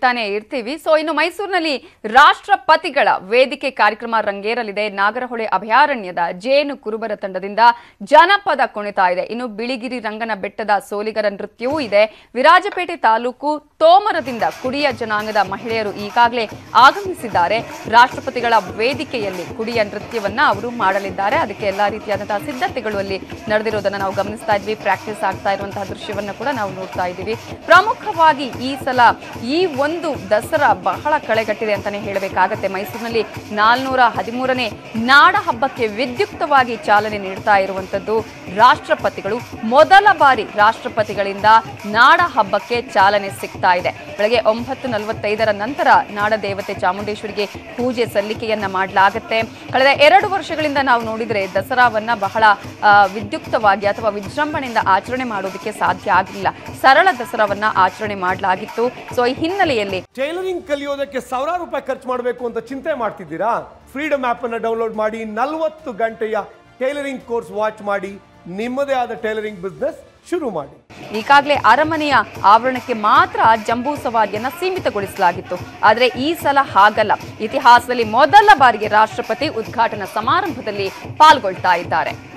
ತಾನೇ ಇರ್ತೀವಿ. ಸೊ ಇನ್ನು ಮೈಸೂರಿನಲ್ಲಿ ರಾಷ್ಟ್ರಪತಿಗಳ ವೇದಿಕೆ ಕಾರ್ಯಕ್ರಮ ರಂಗೇರಲಿದೆ. ನಾಗರಹೊಳೆ ಅಭಯಾರಣ್ಯದ ಜೇನು ಕುರುಬರ ತಂಡದಿಂದ ಜನಪದ ಕುಣಿತ ಇದೆ. ಇನ್ನು ಬಿಳಿಗಿರಿ ರಂಗನ ಬೆಟ್ಟದ ಸೋಲಿಗರ ನೃತ್ಯವೂ ಇದೆ. ವಿರಾಜಪೇಟೆ ತಾಲೂಕು ತೋಮರದಿಂದ ಕುಡಿಯ ಜನಾಂಗದ ಮಹಿಳೆಯರು ಈಗಾಗಲೇ ಆಗಮಿಸಿದ್ದಾರೆ. ರಾಷ್ಟ್ರಪತಿಗಳ ವೇದಿಕೆಯಲ್ಲಿ ಕುಡಿಯ ನೃತ್ಯವನ್ನ ಅವರು ಮಾಡಲಿದ್ದಾರೆ. ಅದಕ್ಕೆ ಎಲ್ಲಾ ರೀತಿಯಾದಂತಹ ಸಿದ್ಧತೆಗಳು ಅಲ್ಲಿ ನಡೆದಿರೋದನ್ನ ನಾವು ಗಮನಿಸ್ತಾ ಇದ್ವಿ. ಪ್ರಾಕ್ಟೀಸ್ ಆಗ್ತಾ ಇರುವಂತಹ ದೃಶ್ಯವನ್ನ ಕೂಡ ನಾವು ನೋಡ್ತಾ ಇದ್ದೀವಿ. ಪ್ರಮುಖವಾಗಿ ಈ ಸಲ ಈ ಒಂದು ದಸರಾ ಬಹಳ ಕಳೆಗಟ್ಟಿದೆ ಅಂತಾನೆ ಹೇಳಬೇಕಾಗತ್ತೆ. ಮೈಸೂರಿನಲ್ಲಿ 413ನೇ ನಾಡ ಹಬ್ಬಕ್ಕೆ ವಿದ್ಯುಕ್ತವಾಗಿ ಚಾಲನೆ ನೀಡ್ತಾ ಇರುವಂತದ್ದು ರಾಷ್ಟ್ರಪತಿಗಳು. ಮೊದಲ ಬಾರಿ ರಾಷ್ಟ್ರಪತಿಗಳಿಂದ ನಾಡ ಹಬ್ಬಕ್ಕೆ ಚಾಲನೆ ಸಿಗ್ತಾ ಇದೆ. ಬೆಳಗ್ಗೆ 9:45 ನಂತರ ನಾಡ ದೇವತೆ ಚಾಮುಂಡೇಶ್ವರಿಗೆ ಪೂಜೆ ಸಲ್ಲಿಕೆಯನ್ನ ಮಾಡಲಾಗುತ್ತೆ. ಕಳೆದ 2 ವರ್ಷಗಳಿಂದ ನಾವು ನೋಡಿದ್ರೆ ದಸರಾವನ್ನ ಬಹಳ ವಿದ್ಯುಕ್ತವಾಗಿ ಅಥವಾ ವಿಜೃಂಭಣೆಯಿಂದ ಆಚರಣೆ ಮಾಡೋದಕ್ಕೆ ಸಾಧ್ಯ ಆಗಲಿಲ್ಲ. ಸರಳ ದಸರಾವನ್ನ ಆಚರಣೆ ಮಾಡಲಾಗಿತ್ತು. ಸೊ ಈ ಹಿನ್ನೆಲೆಯಲ್ಲಿ ಟೈಲರಿಂಗ್ ಕಲಿಯೋದಕ್ಕೆ ಸಾವಿರಾರು ರೂಪಾಯಿ ಖರ್ಚು ಮಾಡಬೇಕು ಅಂತ ಚಿಂತೆ ಮಾಡ್ತಿದ್ದೀರಾ? ಫ್ರೀಡಮ್ ಆಪ್ ಅನ್ನು ಡೌನ್ಲೋಡ್ ಮಾಡಿ 40 ಗಂಟೆಯ ಟೈಲರಿಂಗ್ ಕೋರ್ಸ್ ವಾಚ್ ಮಾಡಿ ನಿಮ್ಮದೇ ಆದ ಟೈಲರಿಂಗ್ ಬಿಸ್ನೆಸ್ ಶುರು ಮಾಡಿ. ಈಗಾಗಲೇ ಅರಮನೆಯ ಆವರಣಕ್ಕೆ ಮಾತ್ರ ಜಂಬೂ ಸವಾರಿಯನ್ನ ಸೀಮಿತಗೊಳಿಸಲಾಗಿತ್ತು. ಆದರೆ ಈ ಸಲ ಹಾಗಲ್ಲ. ಇತಿಹಾಸದಲ್ಲಿ ಮೊದಲ ಬಾರಿಗೆ ರಾಷ್ಟ್ರಪತಿ ಉದ್ಘಾಟನಾ ಸಮಾರಂಭದಲ್ಲಿ ಪಾಲ್ಗೊಳ್ತಾ ಇದ್ದಾರೆ.